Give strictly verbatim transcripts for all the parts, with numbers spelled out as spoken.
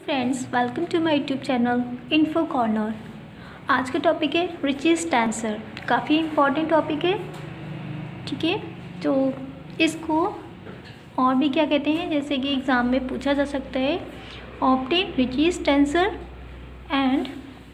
Friends, welcome to my YouTube channel info corner. आज का topic है रिचेस्ट आंसर। काफ़ी इम्पॉर्टेंट टॉपिक है, ठीक है। तो इसको और भी क्या कहते हैं, जैसे कि एग्ज़ाम में पूछा जा सकता है, ऑब्टेन रिचेस्ट tensor and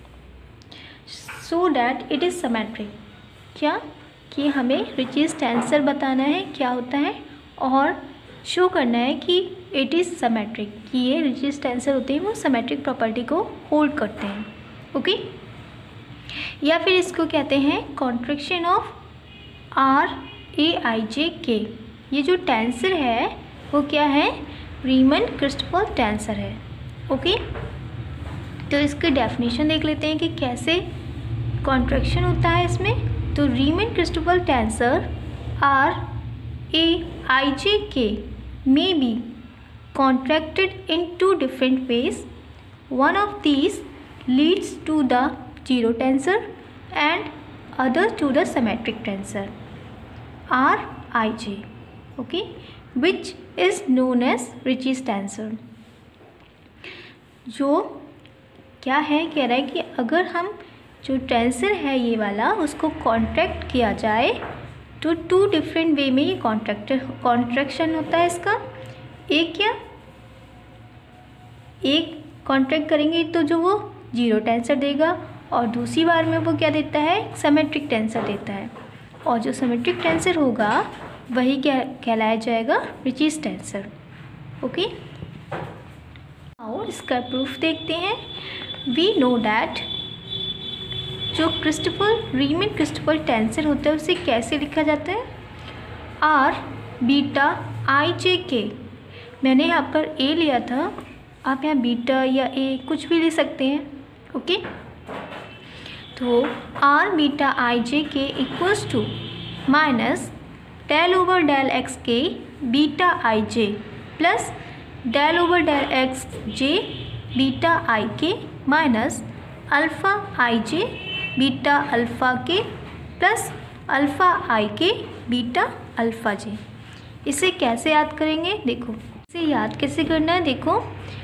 so that it is symmetric. क्या कि हमें रिचेस्ट आंसर बताना है क्या होता है और शो करना है कि इट इज़ सिमेट्रिक, कि ये रिचेस्ट आंसर होते हैं वो सिमेट्रिक प्रॉपर्टी को होल्ड करते हैं, ओके। या फिर इसको कहते हैं contraction of R a i j k. ये जो टेंसर है वो क्या है, रीमन क्रिस्टोफर टेंसर है, ओके। तो इसकी डेफिनेशन देख लेते हैं कि कैसे कॉन्ट्रैक्शन होता है इसमें। तो Riemann Christoffel tensor R a i j k may be contracted in two different ways. One of these leads to the zero tensor and other to the symmetric tensor R I J, okay, which is known as Ritchie's tensor. जो क्या है, कह रहा है कि अगर हम जो टेंसर है ये वाला उसको कॉन्ट्रैक्ट किया जाए तो टू डिफरेंट वे में ये कॉन्ट्रैक्ट कॉन्ट्रैक्शन होता है इसका। एक क्या, एक कॉन्ट्रैक्ट करेंगे तो जो वो जीरो टेंसर देगा और दूसरी बार में वो क्या देता है, सिमेट्रिक टेंसर देता है। और जो सिमेट्रिक टेंसर होगा वही क्या कहलाया जाएगा, रिचेस्ट टेंसर, ओके। आओ इसका प्रूफ देखते हैं। वी नो डैट जो क्रिस्टोफर रीमन क्रिस्टोफर टेंसर होता है उसे कैसे लिखा जाता है, आर बीटा आई जे के। मैंने यहाँ पर ए लिया था, आप यहाँ बीटा या ए कुछ भी ले सकते हैं, ओके। तो R beta i j k equals to minus del over del x k beta i j plus del over del x j beta i k minus alpha i j beta alpha k plus alpha i k beta alpha जे। इसे कैसे याद करेंगे, देखो इसे याद कैसे करना है। देखो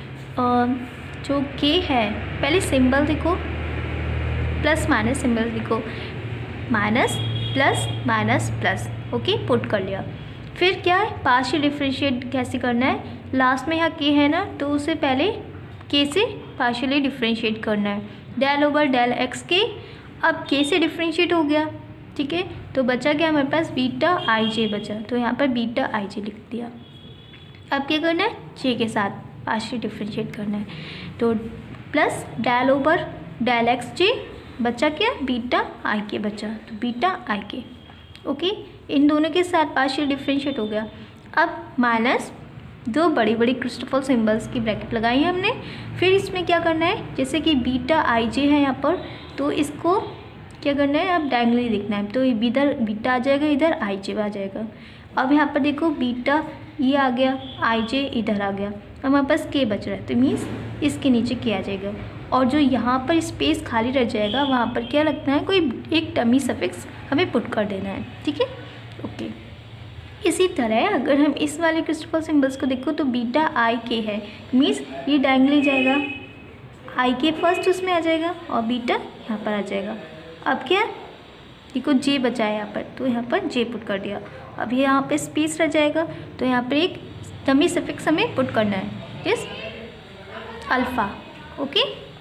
जो के है, पहले सिंबल देखो, प्लस माइनस सिंबल देखो, minus plus minus plus, okay, put कर लिया। फिर क्या है, पार्शियल डिफरेंशिएट कैसे करना है, लास्ट में यहाँ के है ना तो उसे पहले के से पार्शियली डिफरेंशिएट करना है। डेल ओवर डेल एक्स के, अब के से डिफरेंशिएट हो गया, ठीक है। तो बचा क्या हमारे पास, बीटा आई जे बचा, तो यहाँ पर बीटा आई जे लिख दिया। अब क्या करना है, जे के साथ पार्शियल डिफरेंशिएट करना है। तो plus del over del x j बचा क्या, बीटा आई के बचा, तो बीटा आई के, ओके। इन दोनों के साथ पार्शियल डिफरेंशिएट हो गया। अब माइनस दो बड़ी बड़ी क्रिस्टोफर सिंबल्स की ब्रैकेट लगाई है हमने। फिर इसमें क्या करना है, जैसे कि बीटा आई जे है यहाँ पर, तो इसको क्या करना है, अब डायगोनली देखना है। तो इधर बीटा आ जाएगा, इधर आई जे आ जाएगा। अब यहाँ पर देखो बीटा ये आ गया, आई जे इधर आ गया, अब हमारे पास के बच रहा है, तो मीन्स इसके नीचे के आ जाएगा। और जो यहाँ पर स्पेस खाली रह जाएगा वहाँ पर क्या लगना है, कोई एक डमी सफिक्स हमें पुट कर देना है, ठीक है, ओके। इसी तरह अगर हम इस वाले क्रिस्टोफर सिंबल्स को देखो तो बीटा आई के है, मीन्स ये डायगोनली जाएगा, आई के फर्स्ट उसमें आ जाएगा और बीटा यहाँ पर आ जाएगा। अब क्या देखो जे बचा है यहाँ पर, तो यहाँ पर जे पुट कर दिया। अब यहाँ पे स्पेस रह जाएगा, तो यहाँ पर एक डमी सफिक्स हमें पुट करना है, yes, alpha, okay.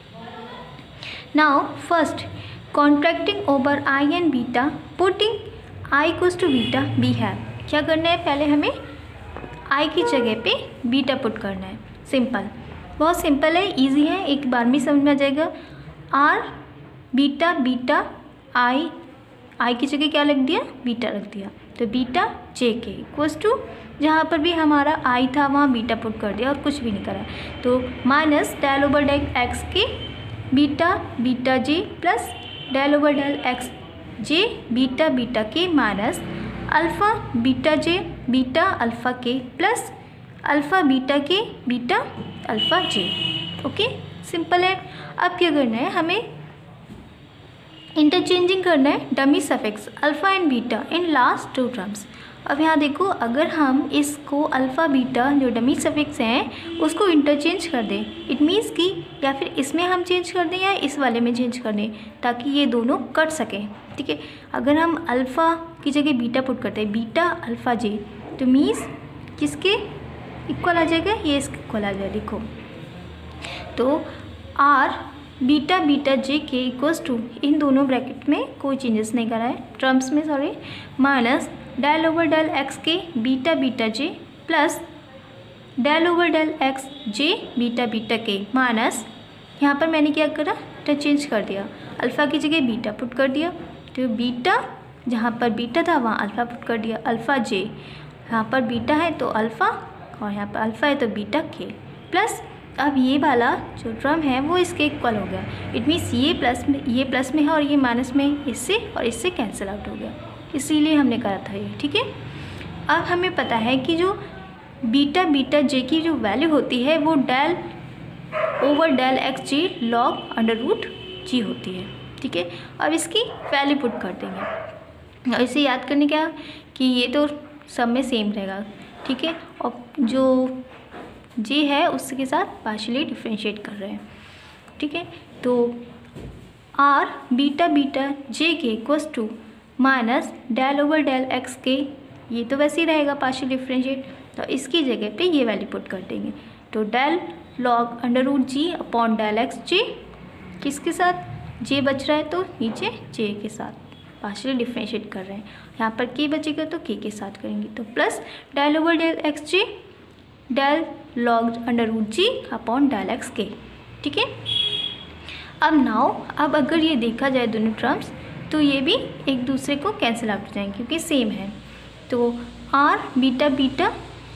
Now first contracting over i and beta, putting i equals to beta we have. क्या करना है, पहले हमें आई की जगह पे बीटा पुट करना है। सिंपल, बहुत सिंपल है, इजी है, एक बार में समझ में आ जाएगा। R beta beta i, i की जगह क्या रख दिया, बीटा रख दिया, तो beta j k equals to, जहाँ पर भी हमारा आई था वहाँ बीटा पुट कर दिया और कुछ भी नहीं करा, तो minus del over del x k beta beta j plus del over del x j beta beta k minus alpha beta j beta alpha k plus alpha beta k beta alpha j, okay, simple है। अब क्या करना है, हमें interchanging करना है dummy suffix alpha and beta in last two terms. अब यहाँ देखो, अगर हम इसको अल्फ़ा बीटा जो डमी सफिक्स हैं उसको इंटरचेंज कर दें, इट मीन्स कि या फिर इसमें हम चेंज कर दें या इस वाले में चेंज कर दें ताकि ये दोनों कट सकें, ठीक है। अगर हम अल्फ़ा की जगह बीटा पुट करते हैं, बीटा अल्फ़ा जे, तो मीन्स किसके इक्वल आ जाएगा, ये इसके इक्वल आ जाएगा। देखो तो R beta beta j k equals to, इन दोनों ब्रैकेट में कोई चेंजेस नहीं करा है टर्म्स में, sorry, minus del over del x k beta beta j plus del over del x j beta beta k minus, यहाँ पर मैंने क्या करा, इंटरचेंज कर दिया, अल्फ़ा की जगह बीटा पुट कर दिया, तो बीटा जहाँ पर बीटा था वहाँ अल्फ़ा पुट कर दिया, अल्फ़ा जे, यहाँ पर बीटा है तो अल्फ़ा और यहाँ पर अल्फ़ा है तो बीटा के, प्लस अब ये वाला जो टर्म है वो इसके इक्वल हो गया, इट मीन्स ये प्लस में ये प्लस में है और ये माइनस में, इससे और इससे कैंसिल आउट हो गया, इसीलिए हमने करा था ये, ठीक है। अब हमें पता है कि जो बीटा बीटा जे की जो वैल्यू होती है वो del over del x g log under root g होती है, ठीक है। अब इसकी वैल्यू पुट कर देंगे और इसे याद करने क्या कि ये तो सब में सेम रहेगा, ठीक है, और जो जे है उसके साथ पार्शियली डिफ्रेंशिएट कर रहे हैं, ठीक है। तो R beta beta j k equals to minus del over del x k, ये तो वैसे ही रहेगा पार्शियल डिफ्रेंशिएट, तो इसकी जगह पे ये वैल्यू पुट कर देंगे, तो del log under root g upon del x j, किसके साथ, जे बच रहा है तो नीचे जे के साथ पार्शियली डिफ्रेंशिएट कर रहे हैं, यहाँ पर के बचेगा तो के के साथ करेंगे, तो plus del over del x j del log under root g upon del x k, ठीक है। अब नाउ अब अगर ये देखा जाए दोनों टर्म्स तो ये भी एक दूसरे को कैंसिल आउट हो जाएंगे क्योंकि सेम है, तो R beta beta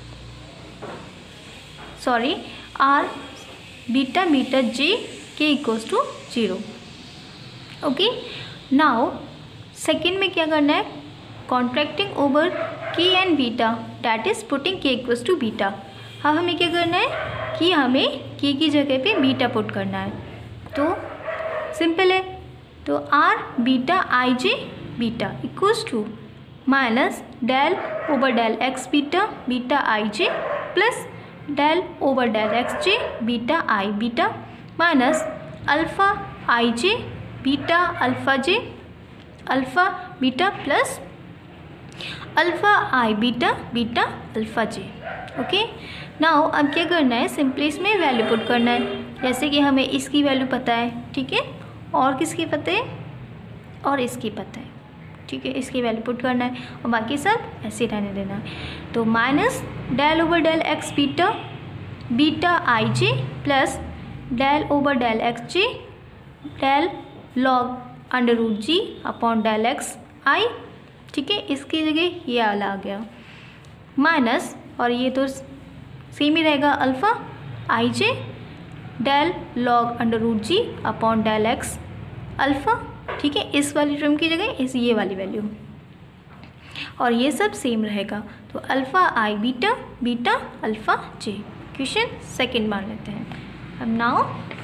sorry R beta beta j k equals to zero, okay. Now second में क्या करना है, contracting over k and beta, that is putting k equals to beta. अब हमें क्या करना है कि हमें के की जगह पे बीटा पुट करना है, तो सिंपल है, तो R beta i j beta equals to minus del over del x beta beta i j plus del over del x j beta i beta minus alpha i j beta alpha j alpha beta plus alpha i beta beta alpha j, okay. Now अब क्या करना है, simply इसमें value put करना है, जैसे कि हमें इसकी वैल्यू पता है, ठीक है, और किसकी पता है, और इसकी पता है, ठीक है, इसकी वैल्यू पुट करना है और बाकी सब ऐसे रहने देना है, तो minus del over del x beta beta i j plus del over del x j del log under root g upon del x i, ठीक है, इसकी जगह ये वाला आ गया माइनस, और ये तो सेम ही रहेगा alpha i j del log under root g upon del x alpha, ठीक है, इस वाली टर्म की जगह इस ये वाली वैल्यू, और ये सब सेम रहेगा, तो alpha i beta beta alpha j. Question second मान लेते हैं। अब नाउ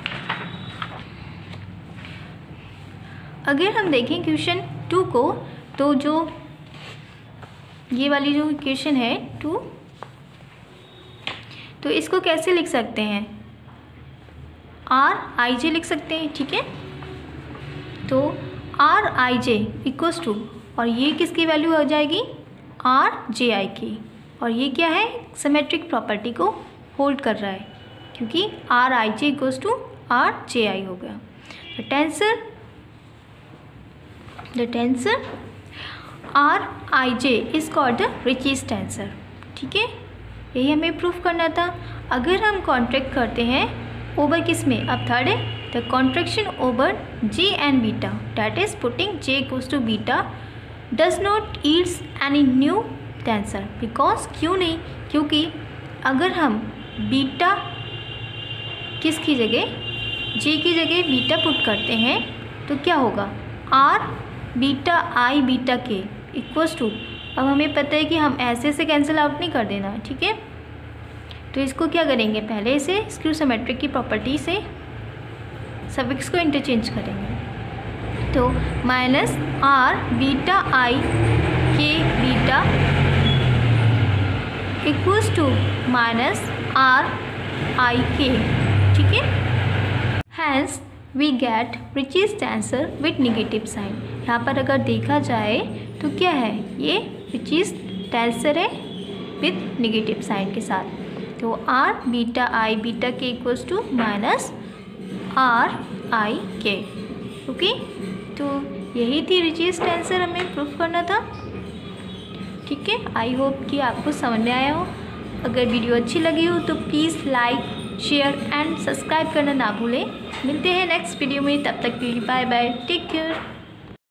अगर हम देखें क्वेश्चन टू को, तो जो ये वाली जो क्वेश्चन है टू, तो इसको कैसे लिख सकते हैं, आर आई जे लिख सकते हैं, ठीक है, तो R i j equals to, और ये किसकी वैल्यू हो जाएगी, आर जे आई की, और ये क्या है, सिमेट्रिक प्रॉपर्टी को होल्ड कर रहा है क्योंकि R i j equals to R j i हो गया। The tensor the tensor R i j is called the रिचेस्ट टेंसर, ठीक है, यही हमें प्रूफ करना था। अगर हम कॉन्ट्रैक्ट करते हैं ओवर किस में, अब थर्ड है, the contraction over j and beta that is putting j equals to beta does not yields any new tensor, because क्यों नहीं, क्योंकि अगर हम बीटा किसकी जगह, जे की जगह बीटा पुट करते हैं तो क्या होगा, R beta i beta k equals to, अब हमें पता है कि हम ऐसे से कैंसिल आउट नहीं कर देना है, ठीक है, तो इसको क्या करेंगे, पहले से स्क्यू सिमेट्रिक की प्रॉपर्टी से सफिक्स को इंटरचेंज करेंगे, तो minus R beta i k beta equals to minus R i k, ठीक है। हैंस वी गेट रिचेस्ट आंसर विथ नेगेटिव साइन। यहाँ पर अगर देखा जाए तो क्या है, ये रिचेस्ट आंसर है विथ नेगेटिव साइन के साथ। तो R beta i beta k equals to minus R i k, okay. तो यही थी रिचेस्ट आंसर हमें प्रूफ करना था, ठीक है। आई होप कि आपको समझ में आया हो। अगर वीडियो अच्छी लगी हो तो please like share and subscribe करना ना भूलें। मिलते हैं नेक्स्ट वीडियो में, तब तक के लिए बाय बाय, टेक केयर।